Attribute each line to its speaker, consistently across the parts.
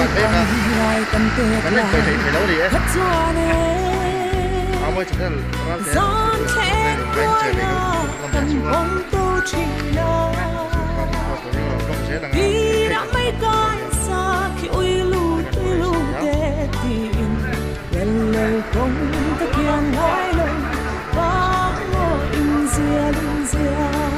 Speaker 1: bạn biết à bạn lên phải đấu đi ấy mới chúng ta ra thế bên chơi mình làm chuyện xuống đi đã mấy con xa khi ui lù tê tiền lần lời không ta kiên nói lời có ngồi in zia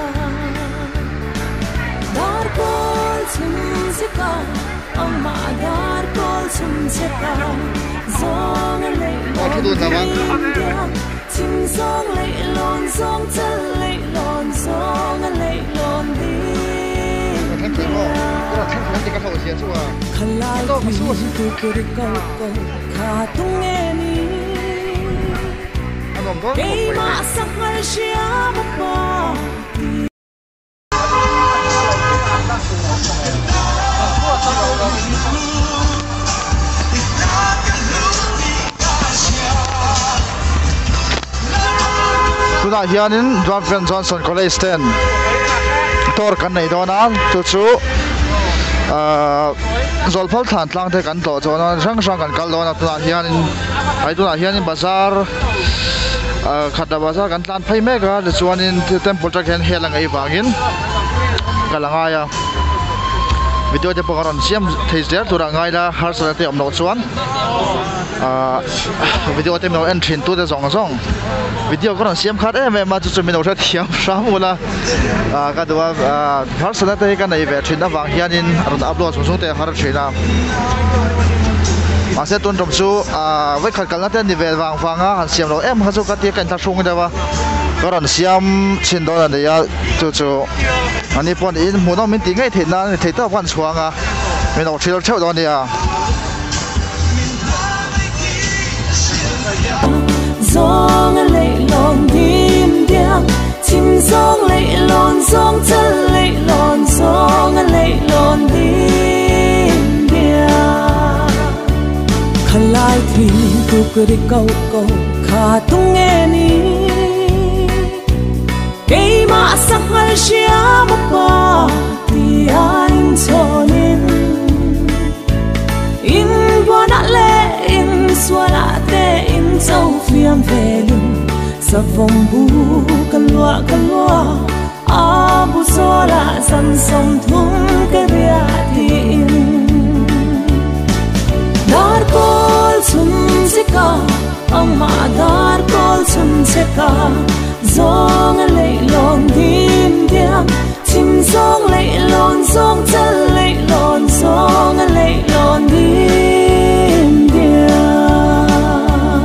Speaker 1: dar kol sum seka amma dar kol sum seka zong lei lon chim zong lei lon zong chân lei lon zong lei lon đi khalai tu kuri kau kha tung nghe ni cái mà sắc mai xia một ba tuna hianin Dwayne Johnson College stand tor kan nei dona chu zolphal than tlang te kan to chona rang kan kal dona tuna hianin bazar khada bazar kan tlan phai meka le chuanin temple tak hen helangai wangin kalangaya video te pagaron siam theiser tura ngai la har sa te omno chuan video te no entry tu te zong video ko siam khat ma chu mi no tha thiam samula ka duwa har sa te kan nei ve thin na wang hianin aron upload chung te har thina ase ton rom chu vai khat kal na te ni ve wanga han siam lo ha chu ka te kan tha sung dewa karon siam chin do na ya chu ani pon in muno min ti ngai theina theita wan chuanga min o thil theu do nia zong lei lon dim diam chim zong lei lon zong chân lei lon zong lei lon dim diam khalai thi tu kuri kau kha tung nghe ni cái mà sắc mai xia một ba thì anh chonin in qua đã lệ in xua đã tê in châu phiêm về lưng sa vòng bu cần lúa bu xua đã dần sông thung cái bia thì in dar kol sum seka amma dar kol sum seka zong lei lon dim diam chim zong lei lon zong chân lei lon zong lei lon dim diam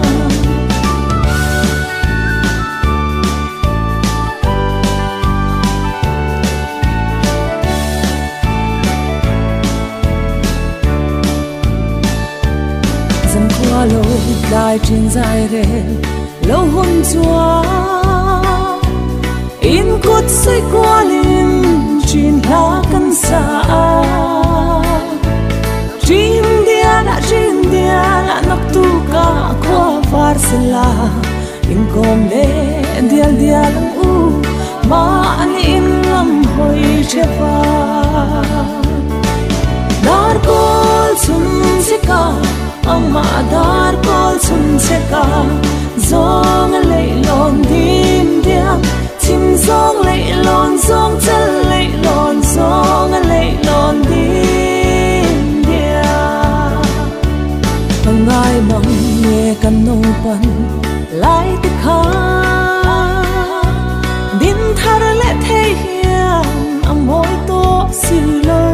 Speaker 1: dần qua lối dài trên dài rền lâu hôn chúa in cốt say qua lim trên lá căn xa chim dia đã nóc tu cả qua varsela in com le dia lang u ma an in lam hoi cheva dar kol sum seka amma dar kol sum seka zong lei lon dim diam chim zong lei lon zong chân lei lon zong lei lon dim diam ngai mong nghe kan nong pan lai te kha din thar le the hian amoi to si lo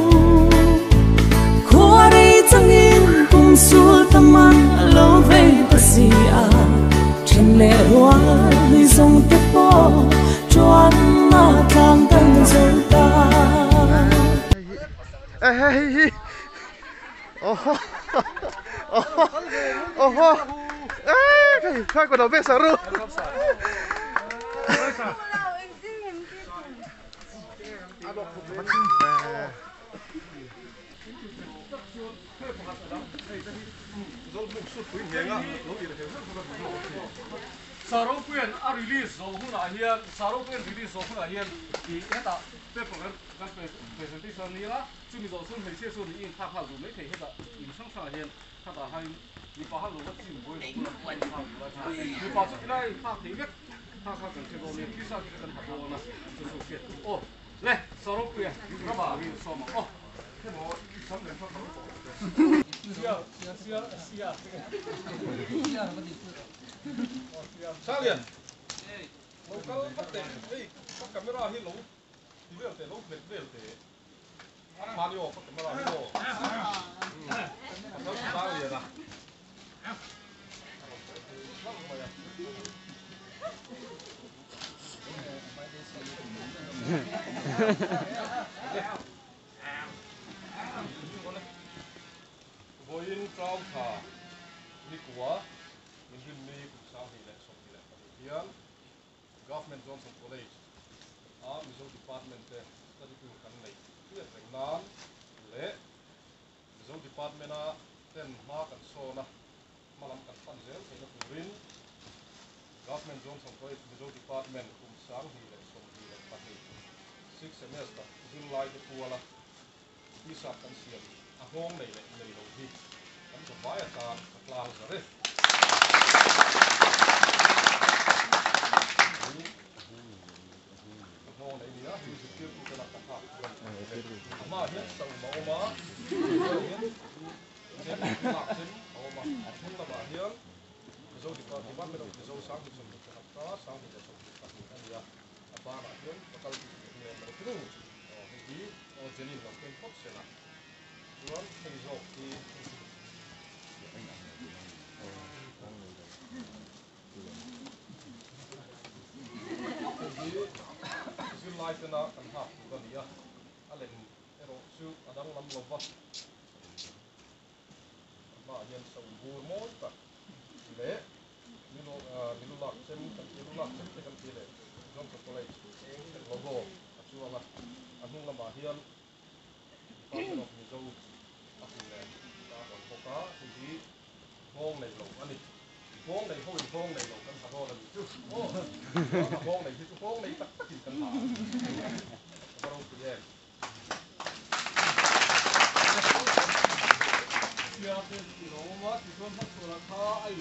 Speaker 1: khori changin kum sul taman lo ve pasia chen le wa ni zong te po chuan na tang tan zong ta cái của nó biết sao rồi
Speaker 2: Sarong Puen a release zo huna hian Sarong Puen release zo huna hian ti eta 这不跟presentationนี้ละซึ่งมีตัวซึ่งเห็นเชื่อส่วนนี้ถ้าเขาดูไม่เคยเห็นแบบอินช่างสาเหตุถ้าแต่ให้มีปลาเขารู้ว่าสิ่งบุญวันทำแล้วใช่มีปลาสุดได้ถ้าถึงถ้าเขาเกิดเชื่อว่ามีพิซซ่าที่เป็นหัดโตนะจะสุดเสียโอ้เลยสรุปเพียงระบาดมีสมองโอ้แค่บอกสำเร็จเขาต้องบอกเสียชาเลียนเราก็ปัดเตะเฮ้ยปัดกับไม่รอที่หลงที่เรื่องเตะลงเตะพาดิโอปัดกับไม่รอที่โลแล้วชาเลียนนะโบยินเจ้าข่าดีกว่ามันยืนมีผู้สาวที่แหลกส่งที่แหลกเพียง Government Johnson College มิโซ Department เตะตัดตัวกันเลยเพื่อแต่งงานเละมิโซ Department เต้นมากันโซนะมาลำกันฟันเซลให้นักเรียน Government Johnson College มิโซ Department ผู้สาวที่แหลกส่งที่แหลกปัจจุบัน6 semester จุลไลตัวตัวละที่สับกันเสียงห้องในเลยในโรงที่มันจะบ่ายตาสักลาวซะเลยห้องในนี้นะที่สุดที่กูจะรับกระทำมาเห็นส่งมาเอามาเห็นหลักเส้นเอามาทุ่งละบาทเดียวจะส่งที่บ้านไม่ต้องจะส่งสามที่ส่งที่จะรับก็สามที่จะส่งที่บ้านนี่นะบ้านเดียวก็ต้องเรียนมาถึงที่เจนี่เราเป็นพบเสนาล้วนเป็นโรคที่ชื่อไลฟ์นะกันหักตัวนี้อะไรเราชื่ออดังลำลบมาเรียนสมุนบูมอยปะเละมิลุลักเซนกันมิลุลักเซนกันที่เลยจอมสกุลเลยโลโก้ชื่อว่าอันนู้นละมาเรียนตอนเรามิโซอันนี้ตาของโคก้าที่ห้องในหลงอันนี้ห้องในห้องในหลงกันทำอะไรจุ๊โอ้ห้องในที่ห้องในตักกินกันหาเราเปลี่ยนเสียเป็นที่เราว่าที่ส่วนพักตัวราคาไอ้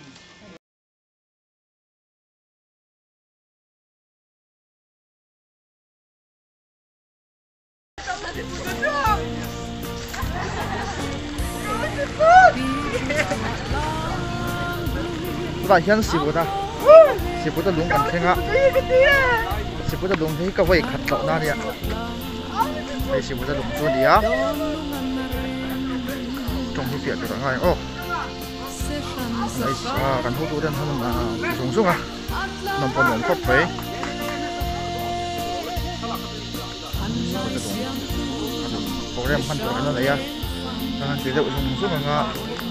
Speaker 2: 那现是不的龙感情啊，是不的龙这个位看到哪里啊？哎，是不的龙这里啊？中间别的哎哦，哎กันทุกตัวเดินทางมาสูงอ่ะนำปนมครบไปโปรแกรมพันตัวนั่นเลยอ่ะทางที่จะสูงอ่ะ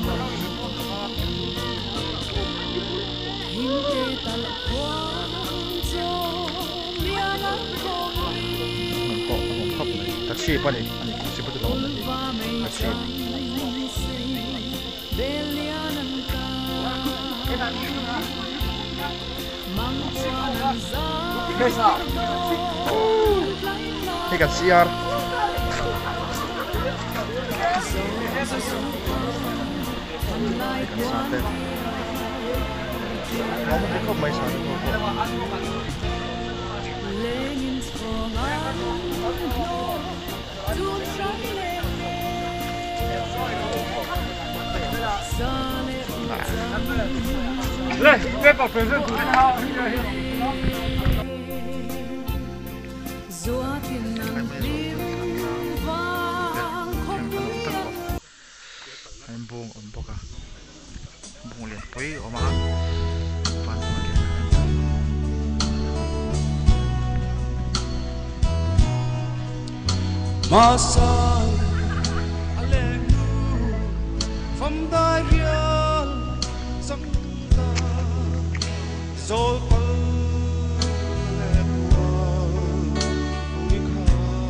Speaker 2: taxi pa ni ani taxi pa to ni taxi ni kan siar sate kamu kok mai sate来，别把粉丝涂的好，anh buông ổn bọc à buông liền với ở má toàn
Speaker 3: Masal alenu from Darial Samta Zolpal Ledwa Unikha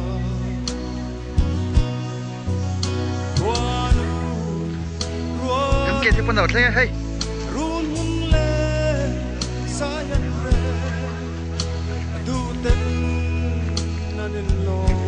Speaker 3: Ruanu
Speaker 2: em kia thì con đầu thế hay
Speaker 3: Run hun le Sayan re Du ten nanin lo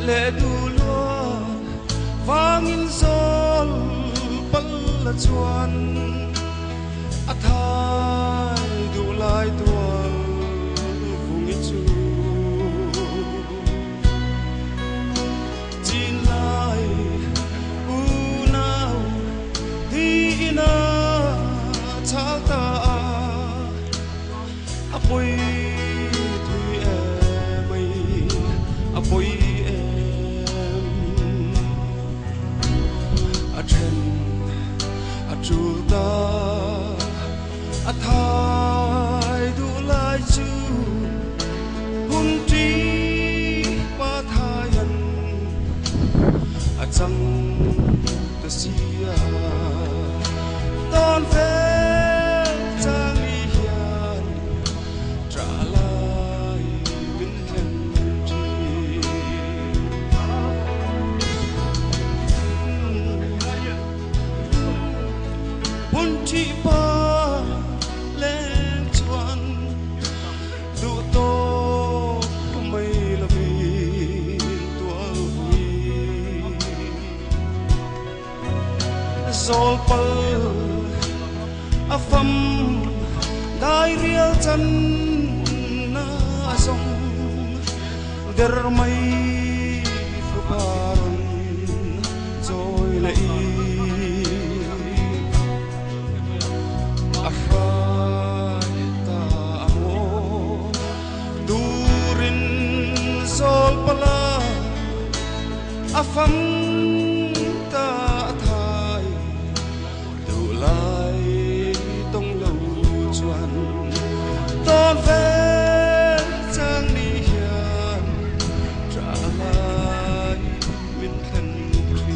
Speaker 3: lệ du lúa vang in sol bal la chuan a thai du lai tual vung i chu chin lai u nau di na chal ta a poi thui e mai a poi ta a thai du lai chu hun tri pa thayan a chang ta sia don ve chang li hian tra lai bin thlen tri hun tri pa lên chuan du to mai la vi tua vi zol pal a pham dai riel chan na song der mai fu paron zoi le a pham ta thai du lai tông lâu chuan ton ve chang ni hian tra lai min thân thủy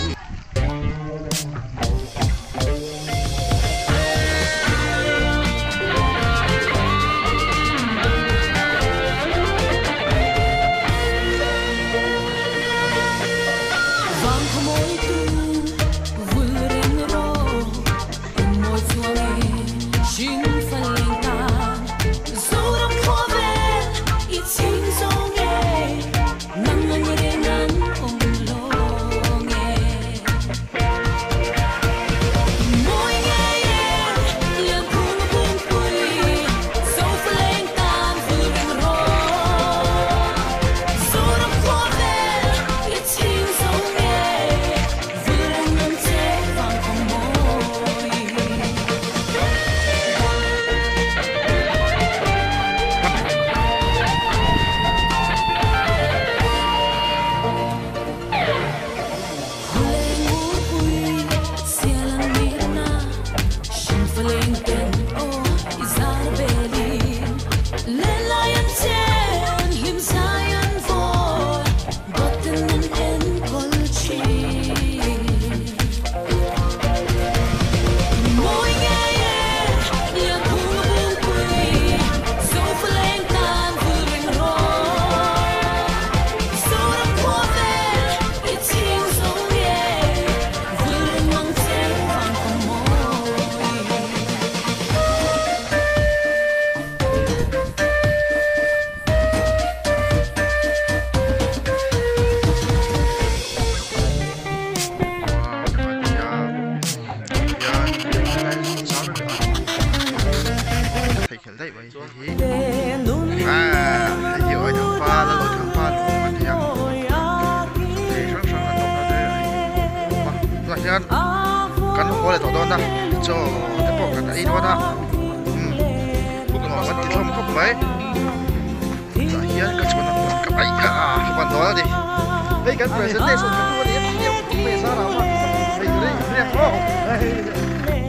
Speaker 3: kan ho le to don da cho te po kan ai do da bu ko ma ti thom khop mai ta hian ka chona ka ai ka a ban do di hey kan presentation kan tu ni ni me sa ra ma hey re re ho